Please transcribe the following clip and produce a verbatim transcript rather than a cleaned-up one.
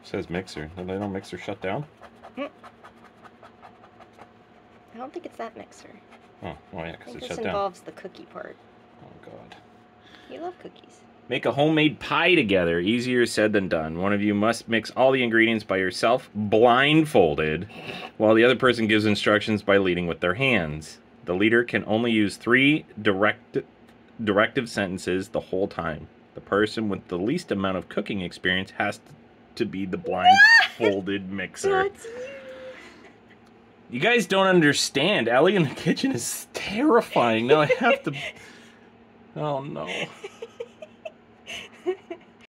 says mixer. Did they know mixer shut down? Mm. I don't think it's that mixer. Oh, oh yeah, because it shut down. This involves the cookie part. Oh god. You love cookies. Make a homemade pie together. Easier said than done. One of you must mix all the ingredients by yourself, blindfolded, while the other person gives instructions by leading with their hands. The leader can only use three direct, directive sentences the whole time. The person with the least amount of cooking experience has to be the blindfolded mixer. That's you. You guys don't understand. Ellie in the kitchen is terrifying. Now I have to... Oh no.